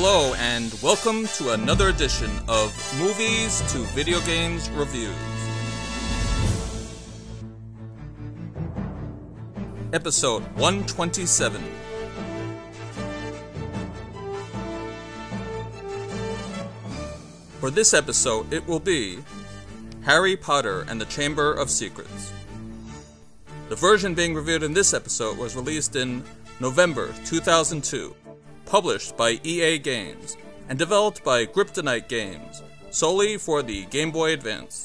Hello and welcome to another edition of Movies to Video Games Reviews. Episode 127. For this episode, it will be Harry Potter and the Chamber of Secrets. The version being reviewed in this episode was released in November 2002, published by EA Games, and developed by Kryptonite Games, solely for the Game Boy Advance.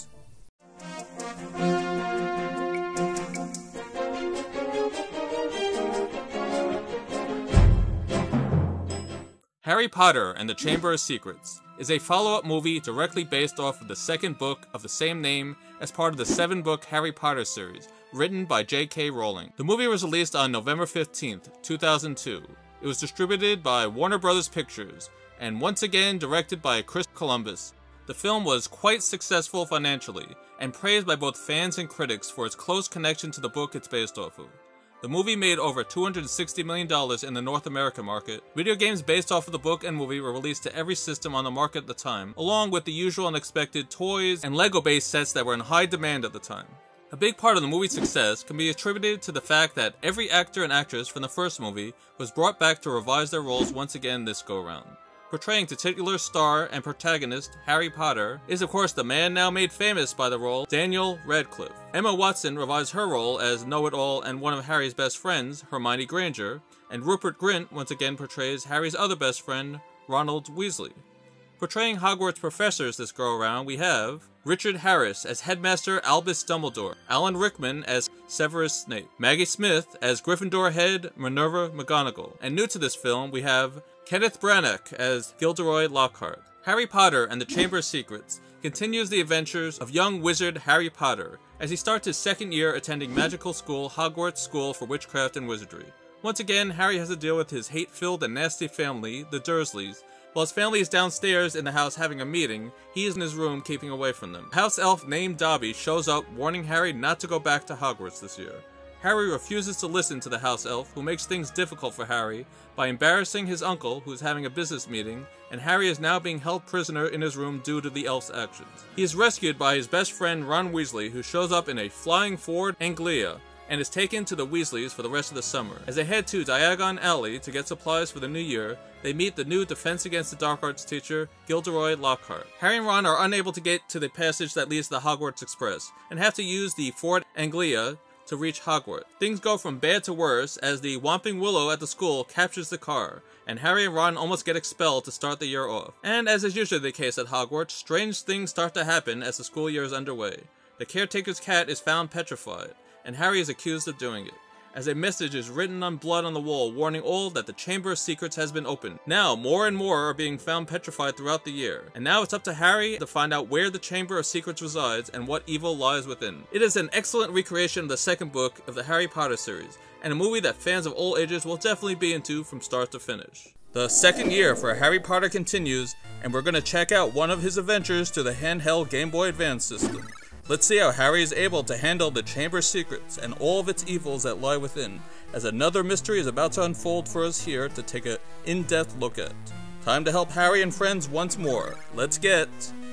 Harry Potter and the Chamber of Secrets is a follow-up movie directly based off of the second book of the same name as part of the 7-book Harry Potter series, written by J.K. Rowling. The movie was released on November 15th, 2002. It was distributed by Warner Bros. Pictures, and once again directed by Chris Columbus. The film was quite successful financially, and praised by both fans and critics for its close connection to the book it's based off of. The movie made over $260 million in the North American market. Video games based off of the book and movie were released to every system on the market at the time, along with the usual and expected toys and Lego-based sets that were in high demand at the time. A big part of the movie's success can be attributed to the fact that every actor and actress from the first movie was brought back to revise their roles once again this go-round. Portraying titular star and protagonist Harry Potter is of course the man now made famous by the role, Daniel Radcliffe. Emma Watson revised her role as Know-It-All and one of Harry's best friends, Hermione Granger, and Rupert Grint once again portrays Harry's other best friend, Ronald Weasley. Portraying Hogwarts professors this go-around, we have Richard Harris as Headmaster Albus Dumbledore, Alan Rickman as Severus Snape, Maggie Smith as Gryffindor head Minerva McGonagall, and new to this film we have Kenneth Branagh as Gilderoy Lockhart. Harry Potter and the Chamber of Secrets continues the adventures of young wizard Harry Potter as he starts his second year attending magical school Hogwarts School for Witchcraft and Wizardry. Once again, Harry has to deal with his hate-filled and nasty family, the Dursleys. While his family is downstairs in the house having a meeting, he is in his room keeping away from them. House elf named Dobby shows up warning Harry not to go back to Hogwarts this year. Harry refuses to listen to the house elf, who makes things difficult for Harry by embarrassing his uncle, who is having a business meeting, and Harry is now being held prisoner in his room due to the elf's actions. He is rescued by his best friend Ron Weasley, who shows up in a flying Ford Anglia, and is taken to the Weasleys for the rest of the summer. As they head to Diagon Alley to get supplies for the new year, they meet the new Defense Against the Dark Arts teacher, Gilderoy Lockhart. Harry and Ron are unable to get to the passage that leads to the Hogwarts Express, and have to use the Ford Anglia to reach Hogwarts. Things go from bad to worse as the Whomping Willow at the school captures the car, and Harry and Ron almost get expelled to start the year off. And as is usually the case at Hogwarts, strange things start to happen as the school year is underway. The caretaker's cat is found petrified, and Harry is accused of doing it, as a message is written on blood on the wall warning all that the Chamber of Secrets has been opened. Now, more and more are being found petrified throughout the year, and now it's up to Harry to find out where the Chamber of Secrets resides and what evil lies within. It is an excellent recreation of the second book of the Harry Potter series, and a movie that fans of all ages will definitely be into from start to finish. The second year for Harry Potter continues, and we're going to check out one of his adventures to the handheld Game Boy Advance system. Let's see how Harry is able to handle the Chamber of Secrets and all of its evils that lie within, as another mystery is about to unfold for us here to take an in-depth look at. Time to help Harry and friends once more. Let's get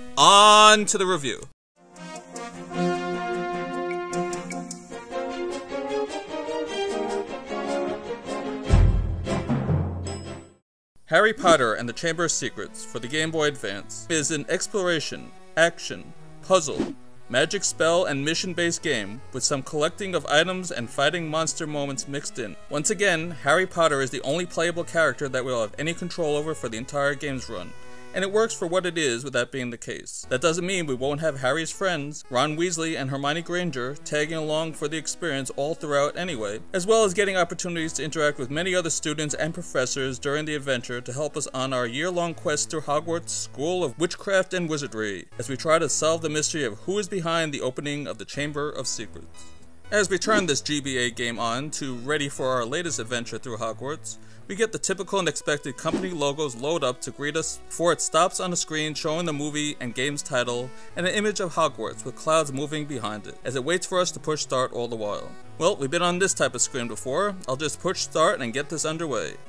on to the review. Harry Potter and the Chamber of Secrets for the Game Boy Advance is an exploration, action, puzzle, magic spell and mission-based game with some collecting of items and fighting monster moments mixed in. Once again, Harry Potter is the only playable character that we'll have any control over for the entire game's run, and it works for what it is with that being the case. That doesn't mean we won't have Harry's friends, Ron Weasley and Hermione Granger, tagging along for the experience all throughout anyway, as well as getting opportunities to interact with many other students and professors during the adventure to help us on our year-long quest through Hogwarts School of Witchcraft and Wizardry, as we try to solve the mystery of who is behind the opening of the Chamber of Secrets. As we turn this GBA game on to ready for our latest adventure through Hogwarts, we get the typical and expected company logos load up to greet us before it stops on the screen showing the movie and game's title and an image of Hogwarts with clouds moving behind it, as it waits for us to push start all the while. Well, we've been on this type of screen before. I'll just push start and get this underway.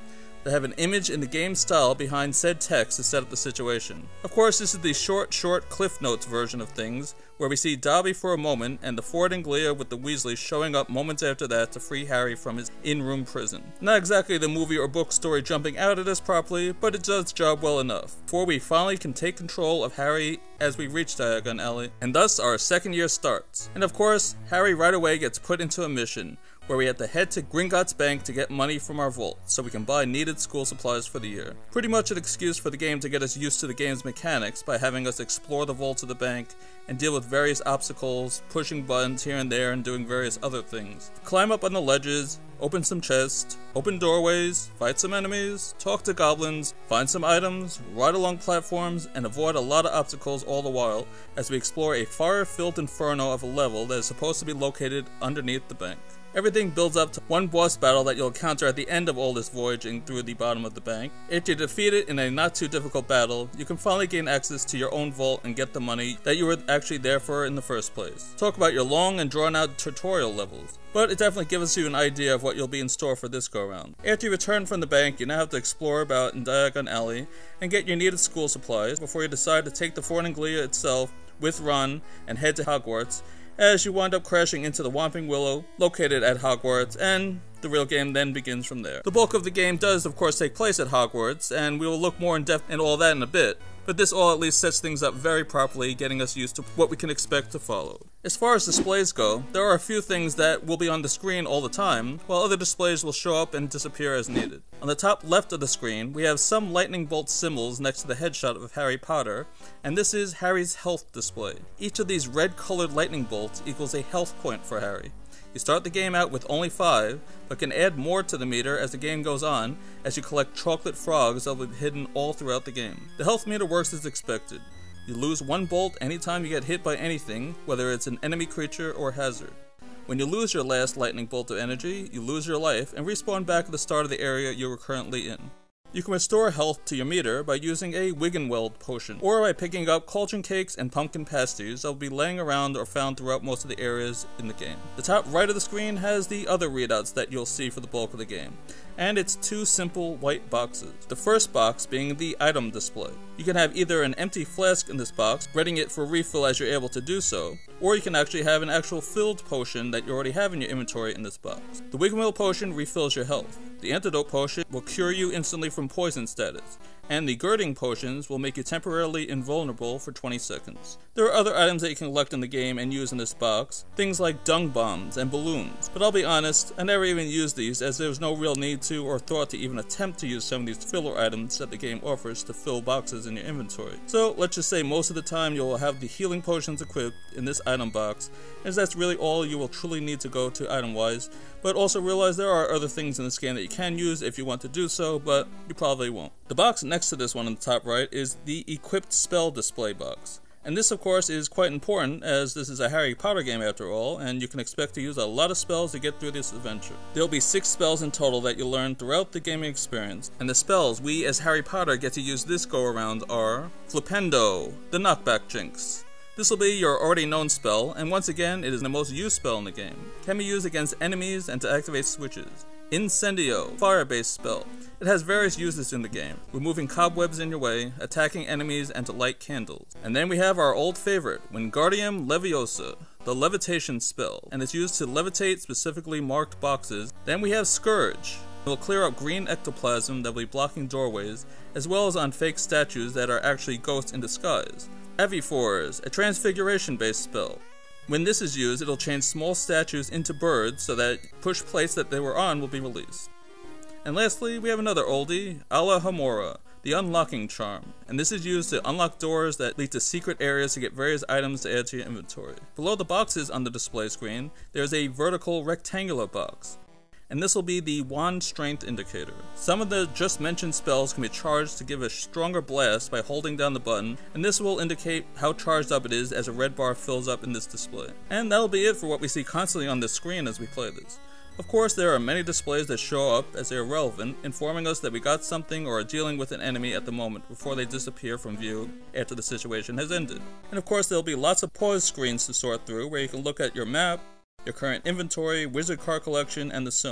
that have an image in the game style behind said text to set up the situation. Of course, this is the short Cliff Notes version of things, where we see Dobby for a moment and the Ford and Glia with the Weasleys showing up moments after that to free Harry from his in-room prison. Not exactly the movie or book story jumping out at us properly, but it does its job well enough, before we finally can take control of Harry as we reach Diagon Alley, and thus our second year starts. And of course, Harry right away gets put into a mission, where we have to head to Gringotts Bank to get money from our vault, so we can buy needed school supplies for the year. Pretty much an excuse for the game to get us used to the game's mechanics by having us explore the vaults of the bank and deal with various obstacles, pushing buttons here and there and doing various other things. Climb up on the ledges, open some chests, open doorways, fight some enemies, talk to goblins, find some items, ride along platforms, and avoid a lot of obstacles all the while as we explore a fire-filled inferno of a level that is supposed to be located underneath the bank. Everything builds up to one boss battle that you'll encounter at the end of all this voyaging through the bottom of the bank. If you defeat it in a not too difficult battle, you can finally gain access to your own vault and get the money that you were actually there for in the first place. Talk about your long and drawn out tutorial levels, but it definitely gives you an idea of what you'll be in store for this go round. After you return from the bank, you now have to explore about in Diagon Alley and get your needed school supplies before you decide to take the Ford and Glia itself with Ron and head to Hogwarts, as you wind up crashing into the Whomping Willow, located at Hogwarts, and the real game then begins from there. The bulk of the game does, of course, take place at Hogwarts, and we will look more in depth in all that in a bit, but this all at least sets things up very properly, getting us used to what we can expect to follow. As far as displays go, there are a few things that will be on the screen all the time, while other displays will show up and disappear as needed. On the top left of the screen, we have some lightning bolt symbols next to the headshot of Harry Potter, and this is Harry's health display. Each of these red-colored lightning bolts equals a health point for Harry. You start the game out with only 5, but can add more to the meter as the game goes on, as you collect chocolate frogs that will be hidden all throughout the game. The health meter works as expected. You lose 1 bolt anytime you get hit by anything, whether it's an enemy creature or hazard. When you lose your last lightning bolt of energy, you lose your life and respawn back at the start of the area you were currently in. You can restore health to your meter by using a Wiggenweld potion, or by picking up cauldron cakes and pumpkin pasties that will be laying around or found throughout most of the areas in the game. The top right of the screen has the other readouts that you'll see for the bulk of the game, and it's 2 simple white boxes. The first box being the item display. You can have either an empty flask in this box, readying it for refill as you're able to do so, or you can actually have an actual filled potion that you already have in your inventory in this box. The Wiggenweld potion refills your health. The antidote potion will cure you instantly from poison status, and the girding potions will make you temporarily invulnerable for 20 seconds. There are other items that you can collect in the game and use in this box, things like dung bombs and balloons, but I'll be honest, I never even used these as there was no real need to or thought to even attempt to use some of these filler items that the game offers to fill boxes in your inventory. So let's just say most of the time you'll have the healing potions equipped in this item box, as that's really all you will truly need to go to item-wise, but also realize there are other things in this game that you can use if you want to do so, but you probably won't. The box next to this one on the top right is the equipped spell display box. And this of course is quite important, as this is a Harry Potter game after all, and you can expect to use a lot of spells to get through this adventure. There will be 6 spells in total that you'll learn throughout the gaming experience, and the spells we as Harry Potter get to use this go around are Flipendo, the knockback jinx. This will be your already known spell, and once again it is the most used spell in the game. It can be used against enemies and to activate switches. Incendio, fire-based spell. It has various uses in the game, removing cobwebs in your way, attacking enemies, and to light candles. And then we have our old favorite, Wingardium Leviosa, the levitation spell, and it's used to levitate specifically marked boxes. Then we have Scourge. It will clear up green ectoplasm that will be blocking doorways, as well as on fake statues that are actually ghosts in disguise. Avifors, a transfiguration-based spell. When this is used, it'll change small statues into birds so that push plates that they were on will be released. And lastly, we have another oldie, Alohomora, the unlocking charm, and this is used to unlock doors that lead to secret areas to get various items to add to your inventory. Below the boxes on the display screen, there's a vertical rectangular box, and this will be the wand strength indicator. Some of the just mentioned spells can be charged to give a stronger blast by holding down the button, and this will indicate how charged up it is as a red bar fills up in this display. And that'll be it for what we see constantly on the screen as we play this. Of course, there are many displays that show up as they are relevant, informing us that we got something or are dealing with an enemy at the moment before they disappear from view after the situation has ended. And of course, there'll be lots of pause screens to sort through where you can look at your map, your current inventory, wizard card collection, and the similar.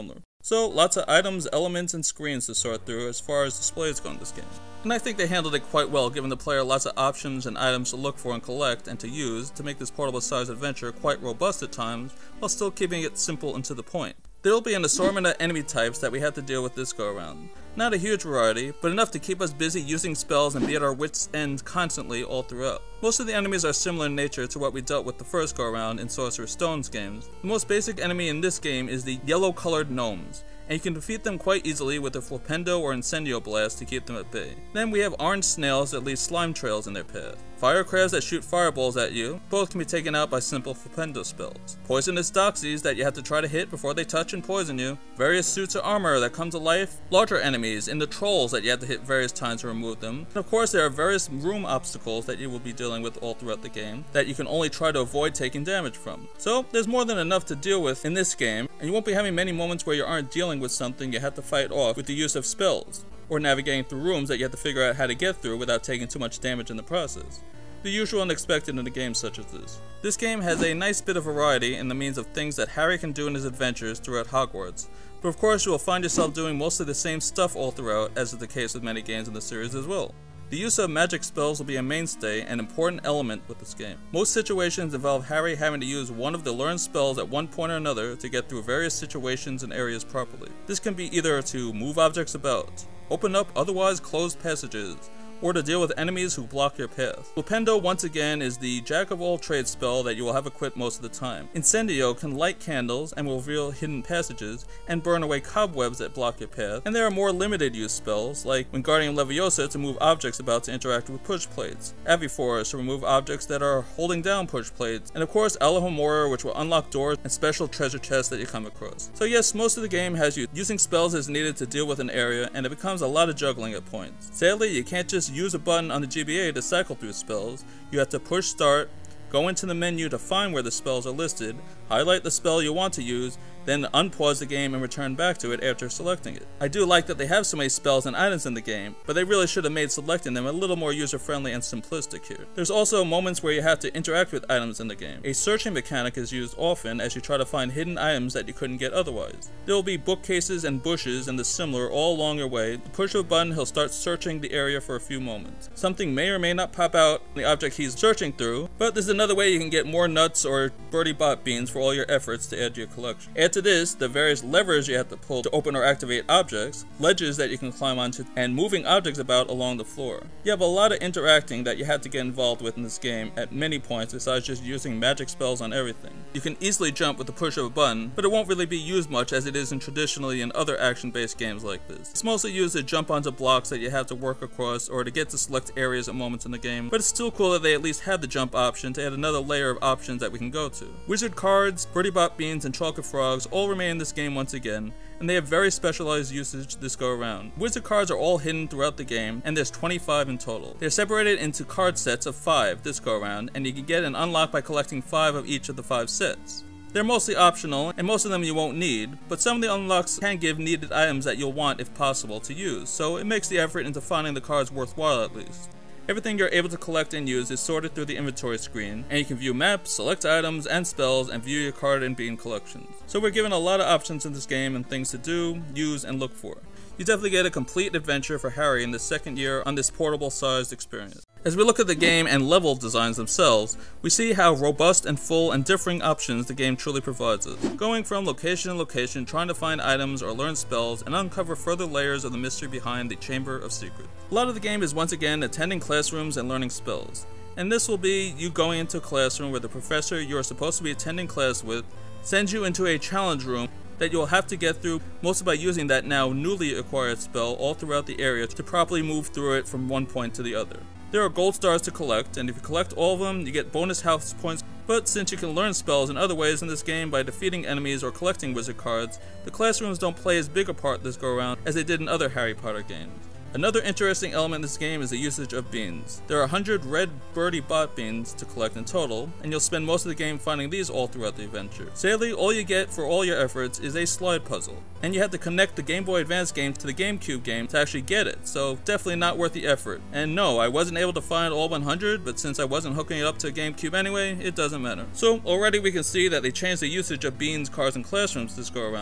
So lots of items, elements, and screens to sort through as far as displays go in this game. And I think they handled it quite well, giving the player lots of options and items to look for and collect and to use to make this portable sized adventure quite robust at times, while still keeping it simple and to the point. There will be an assortment of enemy types that we have to deal with this go around. Not a huge variety, but enough to keep us busy using spells and be at our wits' end constantly all throughout. Most of the enemies are similar in nature to what we dealt with the first go around in Sorcerer's Stone's games. The most basic enemy in this game is the yellow colored gnomes, and you can defeat them quite easily with a Flipendo or Incendio Blast to keep them at bay. Then we have orange snails that leave slime trails in their path. Fire crabs that shoot fireballs at you, both can be taken out by simple Flipendo spells. Poisonous doxies that you have to try to hit before they touch and poison you. Various suits of armor that come to life. Larger enemies in the trolls that you have to hit various times to remove them. And of course there are various room obstacles that you will be dealing with all throughout the game that you can only try to avoid taking damage from. So there's more than enough to deal with in this game, and you won't be having many moments where you aren't dealing with something you have to fight off with the use of spells, or navigating through rooms that you have to figure out how to get through without taking too much damage in the process. The usual unexpected in a game such as this. This game has a nice bit of variety in the means of things that Harry can do in his adventures throughout Hogwarts, but of course you will find yourself doing mostly the same stuff all throughout, as is the case with many games in the series as well. The use of magic spells will be a mainstay and important element with this game. Most situations involve Harry having to use one of the learned spells at one point or another to get through various situations and areas properly. This can be either to move objects about, open up otherwise closed passages, or to deal with enemies who block your path. Flipendo once again is the jack of all trades spell that you will have equipped most of the time. Incendio can light candles and will reveal hidden passages and burn away cobwebs that block your path. And there are more limited use spells like Wingardium Leviosa to move objects about to interact with push plates, Aviforce to remove objects that are holding down push plates, and of course Alohomora, which will unlock doors and special treasure chests that you come across. So yes, most of the game has you using spells as needed to deal with an area, and it becomes a lot of juggling at points. Sadly, you can't just use a button on the GBA to cycle through spells. You have to push start, go into the menu to find where the spells are listed, highlight the spell you want to use, then unpause the game and return back to it after selecting it. I do like that they have so many spells and items in the game, but they really should have made selecting them a little more user-friendly and simplistic here. There's also moments where you have to interact with items in the game. A searching mechanic is used often as you try to find hidden items that you couldn't get otherwise. There will be bookcases and bushes and the similar all along your way. The push of a button, he'll start searching the area for a few moments. Something may or may not pop out in the object he's searching through, but there's another way you can get more nuts or birdie bot beans for all your efforts to add to your collection. Add to this the various levers you have to pull to open or activate objects, ledges that you can climb onto, and moving objects about along the floor. You have a lot of interacting that you have to get involved with in this game at many points besides just using magic spells on everything. You can easily jump with the push of a button, but it won't really be used much as it isn't traditionally in other action-based games like this. It's mostly used to jump onto blocks that you have to work across or to get to select areas at moments in the game, but it's still cool that they at least have the jump option to add another layer of options that we can go to. Wizard cards, birdie bot beans, and chocolate frogs all remain in this game once again, and they have very specialized usage this go around. Wizard cards are all hidden throughout the game, and there's 25 in total. They're separated into card sets of 5 this go around, and you can get an unlock by collecting 5 of each of the 5 sets. They're mostly optional, and most of them you won't need, but some of the unlocks can give needed items that you'll want if possible to use, so it makes the effort into finding the cards worthwhile at least. Everything you're able to collect and use is sorted through the inventory screen, and you can view maps, select items and spells, and view your card and bean collections. So we're given a lot of options in this game and things to do, use, and look for. You definitely get a complete adventure for Harry in the second year on this portable sized experience. As we look at the game and level designs themselves, we see how robust and full and differing options the game truly provides us. Going from location to location, trying to find items or learn spells and uncover further layers of the mystery behind the Chamber of Secrets. A lot of the game is once again attending classrooms and learning spells. And this will be you going into a classroom where the professor you are supposed to be attending class with sends you into a challenge room that you'll have to get through mostly by using that now newly acquired spell all throughout the area to properly move through it from one point to the other. There are gold stars to collect, and if you collect all of them, you get bonus house points, but since you can learn spells in other ways in this game by defeating enemies or collecting wizard cards, the classrooms don't play as big a part this go around as they did in other Harry Potter games. Another interesting element in this game is the usage of beans. There are 100 red birdie bot beans to collect in total, and you'll spend most of the game finding these all throughout the adventure. Sadly, all you get for all your efforts is a slide puzzle, and you have to connect the Game Boy Advance game to the GameCube game to actually get it, so definitely not worth the effort. And no, I wasn't able to find all 100, but since I wasn't hooking it up to a GameCube anyway, it doesn't matter. So already we can see that they changed the usage of beans, cards, and classrooms this go around,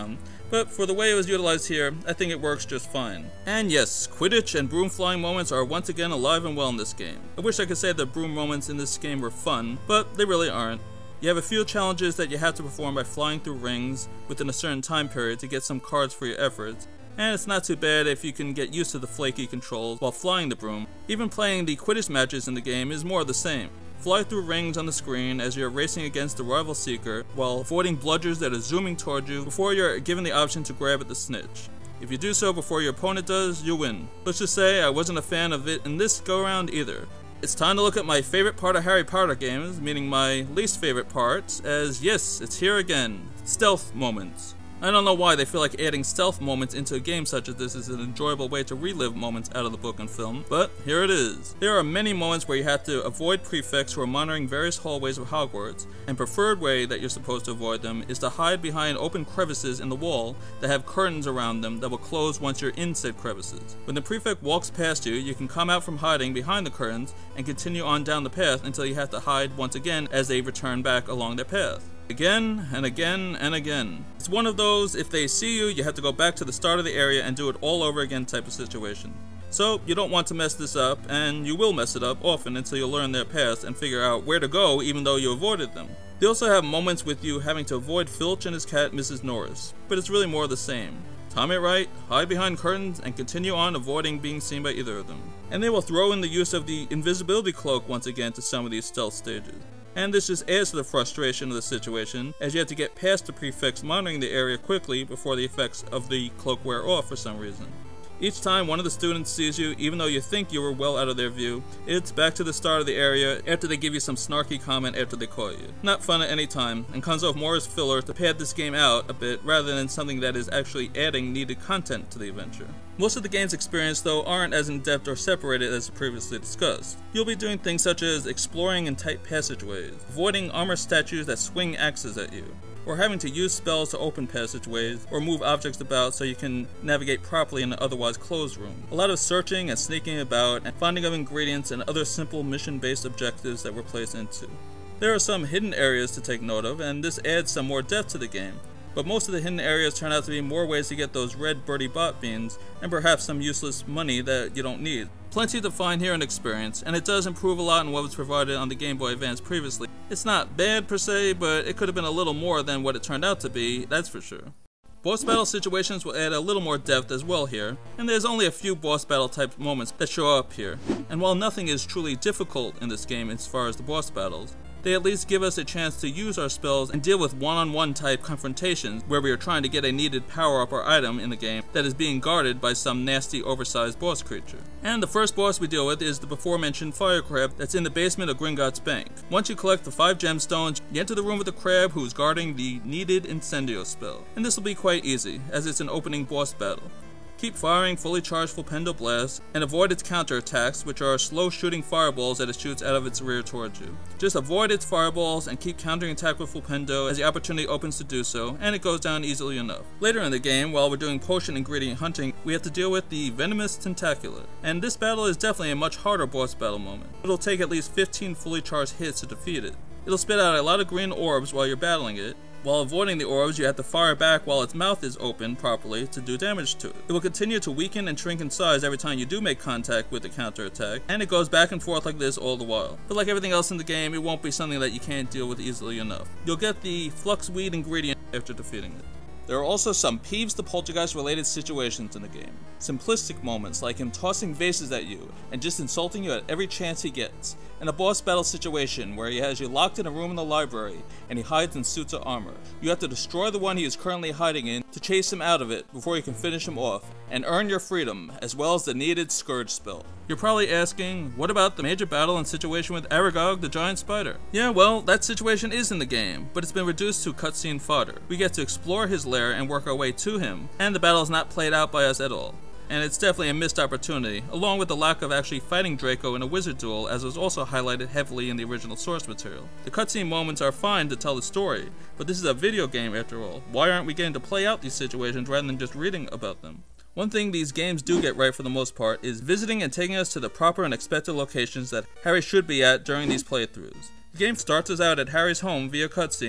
but for the way it was utilized here, I think it works just fine. And yes, Quidditch and broom flying moments are once again alive and well in this game. I wish I could say the broom moments in this game were fun, but they really aren't. You have a few challenges that you have to perform by flying through rings within a certain time period to get some cards for your efforts, and it's not too bad if you can get used to the flaky controls while flying the broom. Even playing the Quidditch matches in the game is more of the same. Fly through rings on the screen as you're racing against the rival seeker while avoiding bludgers that are zooming toward you before you're given the option to grab at the snitch. If you do so before your opponent does, you win. Let's just say I wasn't a fan of it in this go-round either. It's time to look at my favorite part of Harry Potter games, meaning my least favorite parts, as yes, it's here again, stealth moments. I don't know why they feel like adding stealth moments into a game such as this is an enjoyable way to relive moments out of the book and film, but here it is. There are many moments where you have to avoid prefects who are monitoring various hallways of Hogwarts, and preferred way that you're supposed to avoid them is to hide behind open crevices in the wall that have curtains around them that will close once you're in said crevices. When the prefect walks past you, you can come out from hiding behind the curtains and continue on down the path until you have to hide once again as they return back along their path. Again and again and again. It's one of those, if they see you, you have to go back to the start of the area and do it all over again type of situation. So you don't want to mess this up, and you will mess it up often until you learn their paths and figure out where to go even though you avoided them. They also have moments with you having to avoid Filch and his cat Mrs. Norris, but it's really more of the same. Time it right, hide behind curtains, and continue on avoiding being seen by either of them. And they will throw in the use of the invisibility cloak once again to some of these stealth stages. And this just adds to the frustration of the situation, as you have to get past the prefects monitoring the area quickly before the effects of the cloak wear off for some reason. Each time one of the students sees you, even though you think you were well out of their view, it's back to the start of the area after they give you some snarky comment after they caught you. Not fun at any time, and comes off more as filler to pad this game out a bit rather than something that is actually adding needed content to the adventure. Most of the game's experience though aren't as in-depth or separated as previously discussed. You'll be doing things such as exploring in tight passageways, avoiding armor statues that swing axes at you, or having to use spells to open passageways, or move objects about so you can navigate properly in an otherwise closed room. A lot of searching and sneaking about, and finding of ingredients and other simple mission-based objectives that we're placed into. There are some hidden areas to take note of, and this adds some more depth to the game, but most of the hidden areas turn out to be more ways to get those red birdie bot beans, and perhaps some useless money that you don't need. Plenty to find here and experience, and it does improve a lot on what was provided on the Game Boy Advance previously. It's not bad per se, but it could have been a little more than what it turned out to be, that's for sure. Boss battle situations will add a little more depth as well here, and there's only a few boss battle type moments that show up here. And while nothing is truly difficult in this game as far as the boss battles, they at least give us a chance to use our spells and deal with one-on-one type confrontations where we are trying to get a needed power-up or item in the game that is being guarded by some nasty oversized boss creature. And the first boss we deal with is the before mentioned fire crab that's in the basement of Gringotts Bank. Once you collect the 5 gemstones, you enter the room with the crab who's guarding the needed incendio spell. And this will be quite easy, as it's an opening boss battle. Keep firing fully charged Flipendo blasts, and avoid its counterattacks, which are slow shooting fireballs that it shoots out of its rear towards you. Just avoid its fireballs and keep countering attack with Flipendo as the opportunity opens to do so, and it goes down easily enough. Later in the game, while we're doing potion ingredient hunting, we have to deal with the Venomous Tentacula, and this battle is definitely a much harder boss battle moment. It'll take at least 15 fully charged hits to defeat it. It'll spit out a lot of green orbs while you're battling it. While avoiding the orbs, you have to fire back while its mouth is open properly to do damage to it. It will continue to weaken and shrink in size every time you do make contact with the counterattack, and it goes back and forth like this all the while. But like everything else in the game, it won't be something that you can't deal with easily enough. You'll get the Fluxweed ingredient after defeating it. There are also some Peeves the Poltergeist related situations in the game. Simplistic moments like him tossing vases at you and just insulting you at every chance he gets. And a boss battle situation where he has you locked in a room in the library and he hides in suits of armor. You have to destroy the one he is currently hiding in to chase him out of it before you can finish him off and earn your freedom, as well as the needed Scourge spell. You're probably asking, what about the major battle and situation with Aragog the giant spider? Yeah, well, that situation is in the game, but it's been reduced to cutscene fodder. We get to explore his lair and work our way to him, and the battle is not played out by us at all. And it's definitely a missed opportunity, along with the lack of actually fighting Draco in a wizard duel, as was also highlighted heavily in the original source material. The cutscene moments are fine to tell the story, but this is a video game after all. Why aren't we getting to play out these situations rather than just reading about them? One thing these games do get right for the most part is visiting and taking us to the proper and expected locations that Harry should be at during these playthroughs. The game starts us out at Harry's home via cutscene,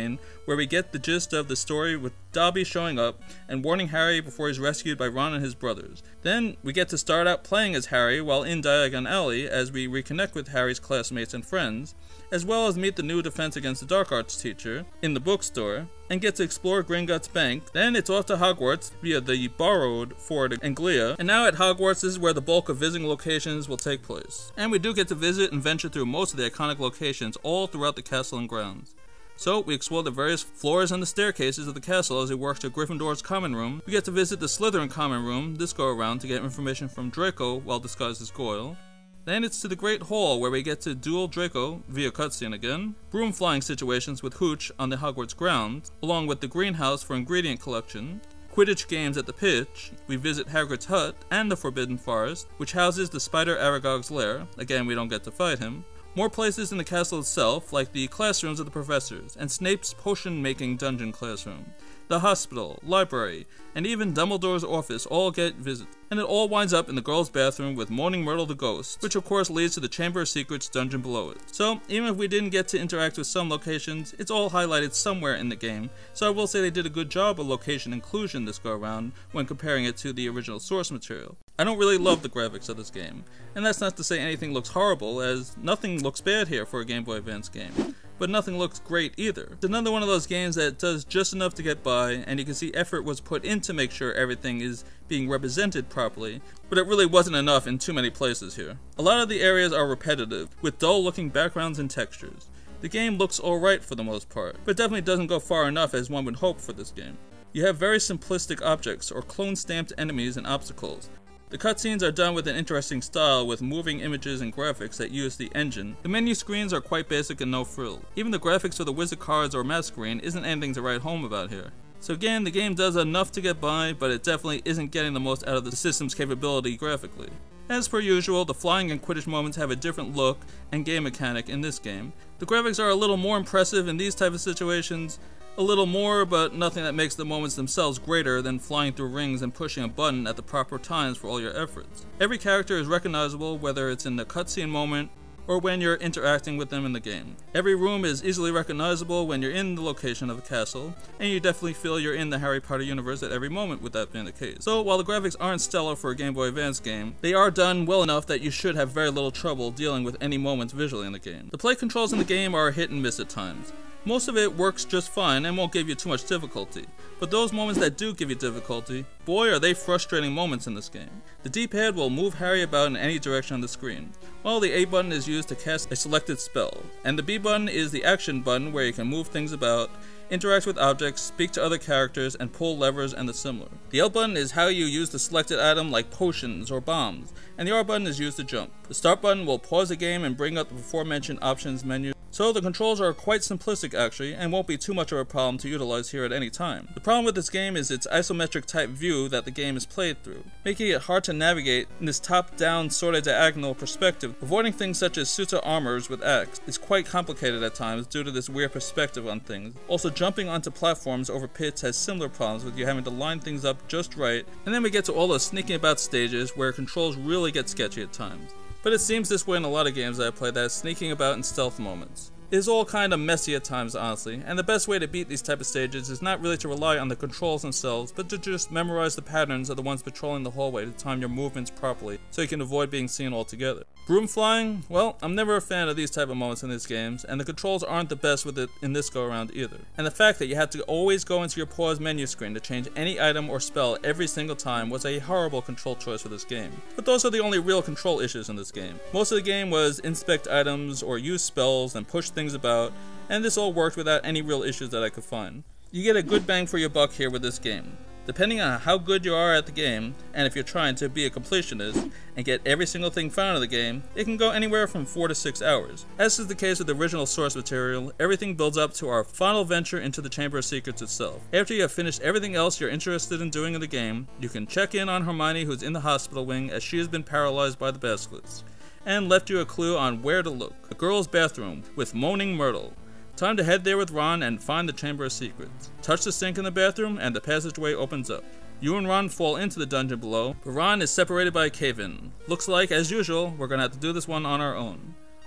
where we get the gist of the story with Dobby showing up and warning Harry before he's rescued by Ron and his brothers. Then we get to start out playing as Harry while in Diagon Alley as we reconnect with Harry's classmates and friends, as well as meet the new Defense Against the Dark Arts teacher in the bookstore, and get to explore Gringotts Bank. Then it's off to Hogwarts via the borrowed Ford Anglia, and now at Hogwarts this is where the bulk of visiting locations will take place. And we do get to visit and venture through most of the iconic locations all throughout the castle and grounds. So, we explore the various floors and the staircases of the castle as we work to Gryffindor's common room. We get to visit the Slytherin common room this go around to get information from Draco while disguised as Goyle. Then it's to the Great Hall where we get to duel Draco via cutscene again, broom flying situations with Hooch on the Hogwarts grounds, along with the greenhouse for ingredient collection, Quidditch games at the pitch, we visit Hagrid's hut and the Forbidden Forest, which houses the Spider Aragog's lair. Again, we don't get to fight him. More places in the castle itself, like the classrooms of the professors, and Snape's potion-making dungeon classroom. The hospital, library, and even Dumbledore's office all get visited. And it all winds up in the girls' bathroom with Moaning Myrtle the Ghost, which of course leads to the Chamber of Secrets dungeon below it. So, even if we didn't get to interact with some locations, it's all highlighted somewhere in the game, so I will say they did a good job of location inclusion this go around when comparing it to the original source material. I don't really love the graphics of this game, and that's not to say anything looks horrible, as nothing looks bad here for a Game Boy Advance game. But nothing looks great either. It's another one of those games that does just enough to get by, and you can see effort was put in to make sure everything is being represented properly, but it really wasn't enough in too many places here. A lot of the areas are repetitive, with dull looking backgrounds and textures. The game looks alright for the most part, but definitely doesn't go far enough as one would hope for this game. You have very simplistic objects or clone stamped enemies and obstacles. The cutscenes are done with an interesting style with moving images and graphics that use the engine. The menu screens are quite basic and no frill. Even the graphics for the wizard cards or map screen isn't anything to write home about here. So again, the game does enough to get by, but it definitely isn't getting the most out of the system's capability graphically. As per usual, the flying and Quidditch moments have a different look and game mechanic in this game. The graphics are a little more impressive in these type of situations, a little more, but nothing that makes the moments themselves greater than flying through rings and pushing a button at the proper times for all your efforts. Every character is recognizable, whether it's in the cutscene moment or when you're interacting with them in the game. Every room is easily recognizable when you're in the location of the castle, and you definitely feel you're in the Harry Potter universe at every moment with that being the case. So while the graphics aren't stellar for a Game Boy Advance game, they are done well enough that you should have very little trouble dealing with any moments visually in the game. The play controls in the game are hit and miss at times. Most of it works just fine and won't give you too much difficulty, but those moments that do give you difficulty, boy are they frustrating moments in this game. The D-pad will move Harry about in any direction on the screen, while the A button is used to cast a selected spell, and the B button is the action button where you can move things about, interact with objects, speak to other characters, and pull levers and the similar. The L button is how you use the selected item like potions or bombs, and the R button is used to jump. The start button will pause the game and bring up the before mentioned options menu. So the controls are quite simplistic actually, and won't be too much of a problem to utilize here at any time. The problem with this game is its isometric type view that the game is played through, making it hard to navigate in this top-down sort of diagonal perspective. Avoiding things such as suits or armors with X is quite complicated at times due to this weird perspective on things. Also, jumping onto platforms over pits has similar problems with you having to line things up just right, and then we get to all those sneaking about stages where controls really get sketchy at times. But it seems this way in a lot of games that I play that is sneaking about in stealth moments. It is all kind of messy at times honestly, and the best way to beat these type of stages is not really to rely on the controls themselves, but to just memorize the patterns of the ones patrolling the hallway to time your movements properly, so you can avoid being seen altogether. Broom flying? Well, I'm never a fan of these type of moments in these games, and the controls aren't the best with it in this go around either. And the fact that you have to always go into your pause menu screen to change any item or spell every single time was a horrible control choice for this game. But those are the only real control issues in this game. Most of the game was inspect items or use spells and push things about, and this all worked without any real issues that I could find. You get a good bang for your buck here with this game. Depending on how good you are at the game, and if you're trying to be a completionist and get every single thing found in the game, it can go anywhere from 4 to 6 hours. As is the case with the original source material, everything builds up to our final venture into the Chamber of Secrets itself. After you have finished everything else you're interested in doing in the game, you can check in on Hermione, who's in the hospital wing as she has been paralyzed by the baskets, and left you a clue on where to look. A girl's bathroom with Moaning Myrtle. Time to head there with Ron and find the Chamber of Secrets. Touch the sink in the bathroom and the passageway opens up. You and Ron fall into the dungeon below, but Ron is separated by a cave-in. Looks like, as usual, we're gonna have to do this one on our own.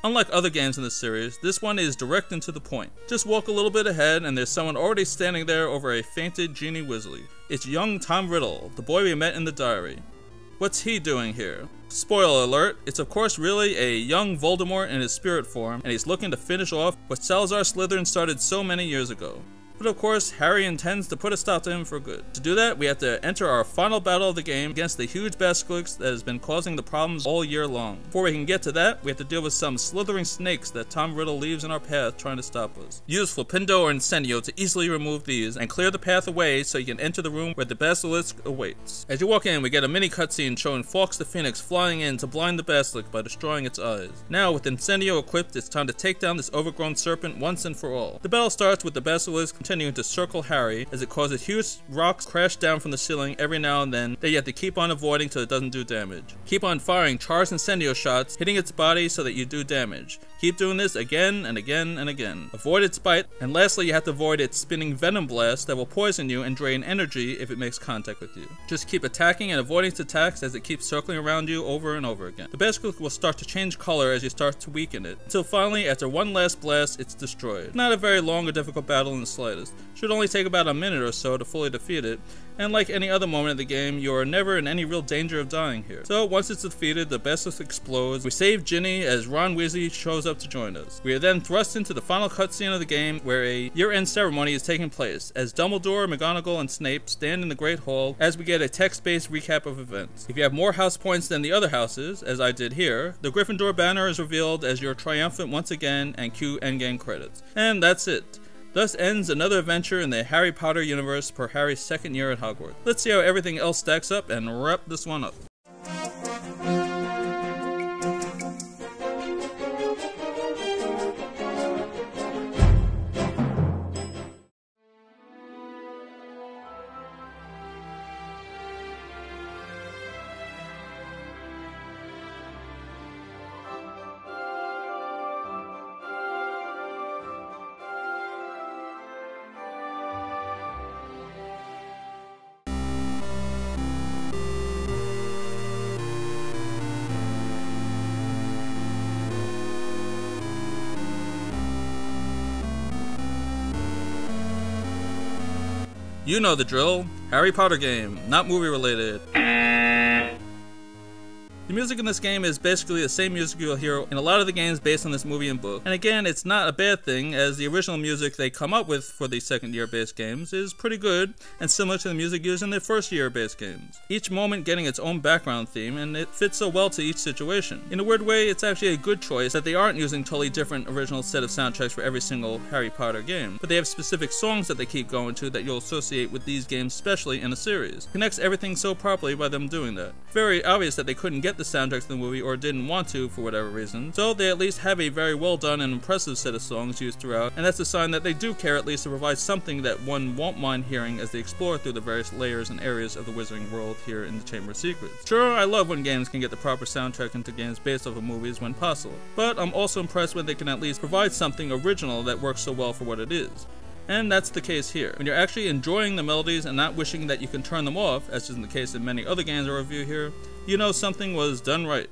Unlike other games in the series, this one is direct and to the point. Just walk a little bit ahead and there's someone already standing there over a fainted Ginny Weasley. It's young Tom Riddle, the boy we met in the diary. What's he doing here? Spoiler alert, it's of course really a young Voldemort in his spirit form, and he's looking to finish off what Salazar Slytherin started so many years ago. But of course, Harry intends to put a stop to him for good. To do that, we have to enter our final battle of the game against the huge basilisk that has been causing the problems all year long. Before we can get to that, we have to deal with some slithering snakes that Tom Riddle leaves in our path trying to stop us. Use Flipendo or Incendio to easily remove these and clear the path away so you can enter the room where the basilisk awaits. As you walk in, we get a mini cutscene showing Fawkes the Phoenix flying in to blind the basilisk by destroying its eyes. Now, with Incendio equipped, it's time to take down this overgrown serpent once and for all. The battle starts with the basilisk continuing to circle Harry as it causes huge rocks crash down from the ceiling every now and then that you have to keep on avoiding so it doesn't do damage. Keep on firing charged Incendio shots, hitting its body so that you do damage. Keep doing this again and again and again. Avoid its bite, and lastly you have to avoid its spinning venom blast that will poison you and drain energy if it makes contact with you. Just keep attacking and avoiding its attacks as it keeps circling around you over and over again. The basilisk will start to change color as you start to weaken it, until finally after one last blast it's destroyed. Not a very long or difficult battle in the slightest. Should only take about a minute or so to fully defeat it, and like any other moment of the game, you are never in any real danger of dying here. So once it's defeated, the basilisk explodes, we save Ginny as Ron Weasley shows up to join us. We are then thrust into the final cutscene of the game where a year-end ceremony is taking place, as Dumbledore, McGonagall, and Snape stand in the Great Hall as we get a text-based recap of events. If you have more house points than the other houses, as I did here, the Gryffindor banner is revealed as you're triumphant once again and cue endgame credits. And that's it. Thus ends another adventure in the Harry Potter universe per Harry's second year at Hogwarts. Let's see how everything else stacks up and wrap this one up. You know the drill. Harry Potter game, not movie related. The music in this game is basically the same music you'll hear in a lot of the games based on this movie and book. And again, it's not a bad thing, as the original music they come up with for the second year based games is pretty good and similar to the music used in their first year based games. Each moment getting its own background theme, and it fits so well to each situation. In a weird way, it's actually a good choice that they aren't using totally different original set of soundtracks for every single Harry Potter game, but they have specific songs that they keep going to that you'll associate with these games, especially in a series. Connects everything so properly by them doing that. Very obvious that they couldn't get the soundtracks to the movie or didn't want to for whatever reason, so they at least have a very well done and impressive set of songs used throughout, and that's a sign that they do care at least to provide something that one won't mind hearing as they explore through the various layers and areas of the Wizarding World here in the Chamber of Secrets. Sure, I love when games can get the proper soundtrack into games based off of movies when possible, but I'm also impressed when they can at least provide something original that works so well for what it is. And that's the case here. When you're actually enjoying the melodies and not wishing that you can turn them off, as is the case in many other games I review here, you know something was done right.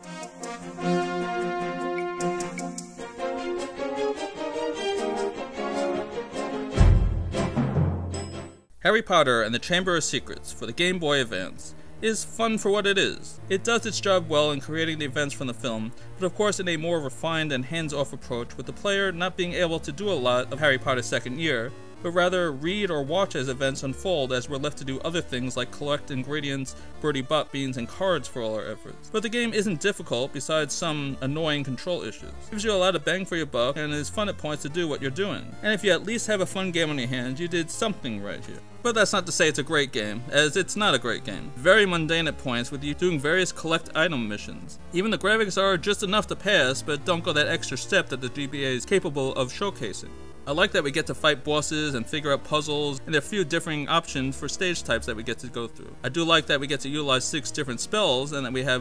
Harry Potter and the Chamber of Secrets for the Game Boy Advance is fun for what it is. It does its job well in creating the events from the film, but of course in a more refined and hands-off approach, with the player not being able to do a lot of Harry Potter's second year, but rather read or watch as events unfold, as we're left to do other things like collect ingredients, birdie bot beans, and cards for all our efforts. But the game isn't difficult besides some annoying control issues. It gives you a lot of bang for your buck, and it is fun at points to do what you're doing. And if you at least have a fun game on your hands, you did something right here. But that's not to say it's a great game, as it's not a great game. Very mundane at points, with you doing various collect item missions. Even the graphics are just enough to pass, but don't go that extra step that the GBA is capable of showcasing. I like that we get to fight bosses and figure out puzzles, and there are a few differing options for stage types that we get to go through. I do like that we get to utilize 6 different spells, and that we have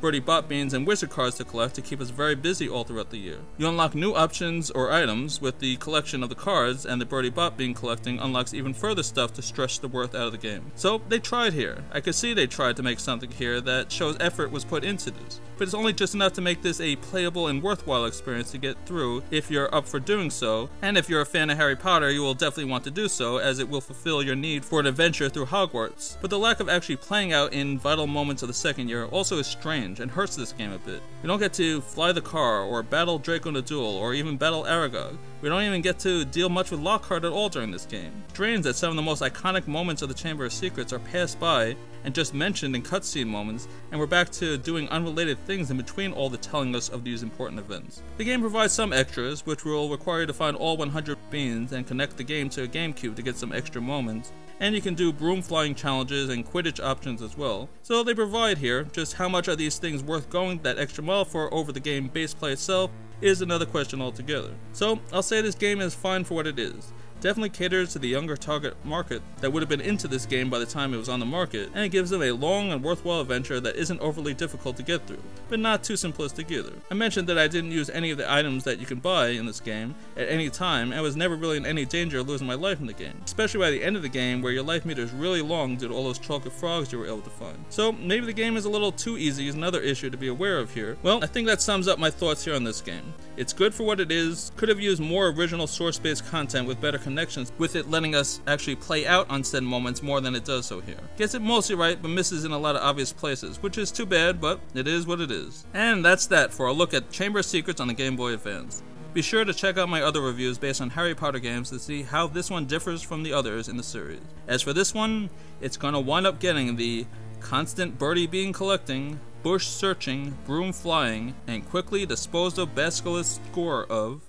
birdie bot beans, and wizard cards to collect to keep us very busy all throughout the year. You unlock new options or items with the collection of the cards, and the birdie bot bean collecting unlocks even further stuff to stretch the worth out of the game. So they tried here. I could see they tried to make something here that shows effort was put into this. But it's only just enough to make this a playable and worthwhile experience to get through if you're up for doing so, and if you're a fan of Harry Potter, you will definitely want to do so, as it will fulfill your need for an adventure through Hogwarts. But the lack of actually playing out in vital moments of the second year also is strange and hurts this game a bit. We don't get to fly the car, or battle Draco in a duel, or even battle Aragog. We don't even get to deal much with Lockhart at all during this game. Strange that some of the most iconic moments of the Chamber of Secrets are passed by and just mentioned in cutscene moments, and we're back to doing unrelated things in between all the telling us of these important events. The game provides some extras, which will require you to find all 100 beans and connect the game to a GameCube to get some extra moments, and you can do broom flying challenges and Quidditch options as well. So they provide here. Just how much are these things worth going that extra mile for over the game base play itself is another question altogether. So I'll say this game is fine for what it is. Definitely caters to the younger target market that would have been into this game by the time it was on the market, and it gives them a long and worthwhile adventure that isn't overly difficult to get through, but not too simplistic either. I mentioned that I didn't use any of the items that you can buy in this game at any time, and was never really in any danger of losing my life in the game, especially by the end of the game where your life meter is really long due to all those chocolate frogs you were able to find. So maybe the game is a little too easy is another issue to be aware of here. Well, I think that sums up my thoughts here on this game. It's good for what it is, could have used more original source-based content with better connections, with it letting us actually play out on said moments more than it does so here. Gets it mostly right, but misses in a lot of obvious places, which is too bad, but it is what it is. And that's that for a look at Chamber of Secrets on the Game Boy Advance. Be sure to check out my other reviews based on Harry Potter games to see how this one differs from the others in the series. As for this one, it's gonna wind up getting the constant birdie bean collecting, bush searching, broom flying, and quickly disposed of basilisk score of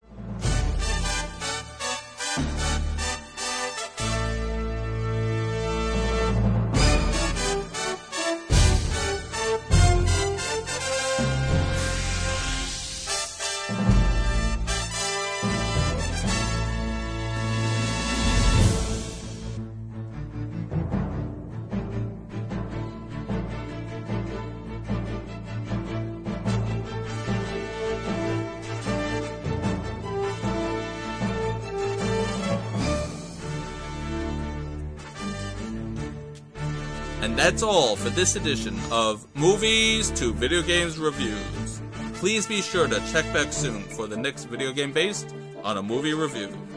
And that's all for this edition of Movies to Video Games Reviews. Please be sure to check back soon for the next video game based on a movie review.